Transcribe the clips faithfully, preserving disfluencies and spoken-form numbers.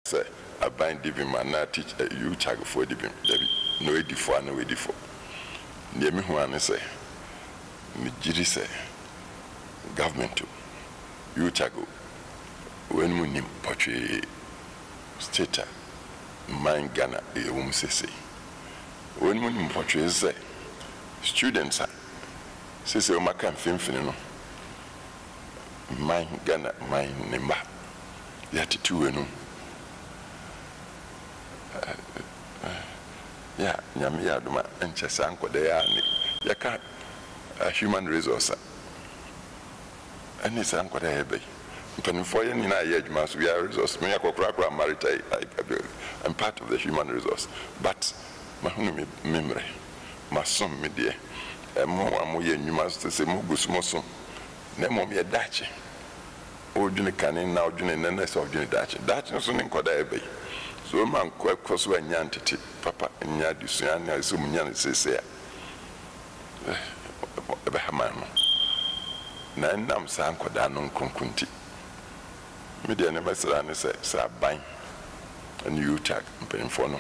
say a bind diving man na teach a U T A G for diving no way for no way for near me who I say me jiri say government to U T A G when we nim portray state mind Ghana a woman say when we nim portray say students say say o maka mfimfini no mind Ghana mind nimba yati tuwe no yeah, Yamia Duma and Chesanko, they are Yaka a human resource. And it's Uncle Ebe. twenty-four years in a year, we are resource. We are maritime. I'm part of the human resource. But my memory, my son, me dear, and more and more, you must say, Mugus Mosso, Nemo me a Dutch. Oh, Juni Canin now, Juni Nenes of Juni Dutch. Dutch is on Ebe. So man quite close when Yantity, Papa, and Yadusana, so Yan says, Ebahamano. Nanam San Codanon Concunti. Media never said, Sir Bine and U T A G, Penfono.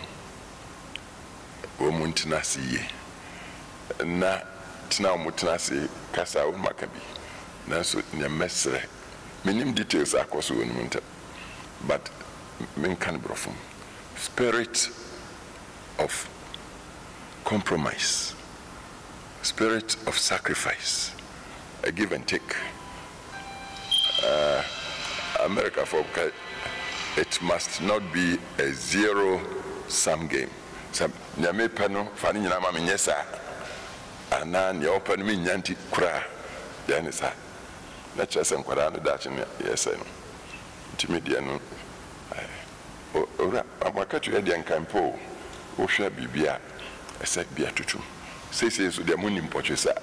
Womuntinasi. Na Tina Mutinasi, Casa Macabi. Nanso, near Messer. Minim details are close when winter. But men can brofum. Spirit of compromise, spirit of sacrifice, a give and take. Uh, America for it must not be a zero-sum game. Some nyame pano fani nyina ma menyesa ana ne open me nyanti kura ya ne sa na chese nkwara no dachi ne yesa no ntimidia no ora amakatu ya dia nkampo wo hwa bibia ese bia tutu sese so dia muni mpotwesa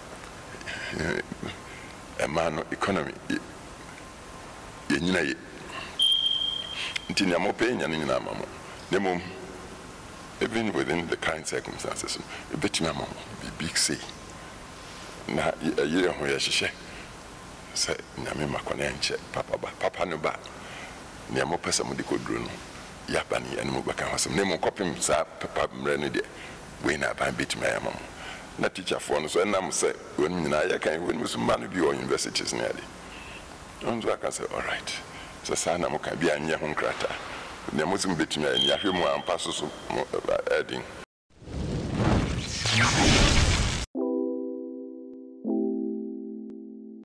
emano economy ye nyina ye ntini amope nya nyina amamo nemo even within the current circumstances e betima amamo be big say na ye ho ya hihye se nyame makona nche papa ba papa no ba ne mo pesa mo dikoduro no ya bani anu baka hasem ne mo kopim sa papa mre no de we na ban betima ya mamo na teacher for no so na say won nyina ya kan won musu man bi o universities na ade onzo aka say all right so sana mo ka bi anya ho nkrata ne mo sim betima ya hwe mo ampa so so mo edin